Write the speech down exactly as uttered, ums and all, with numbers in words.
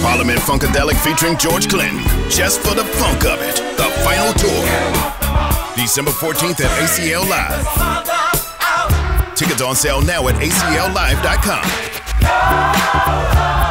Parliament Funkadelic featuring George Clinton, just for the funk of it. The final tour, December fourteenth at A C L Live. Tickets on sale now at A C L live dot com.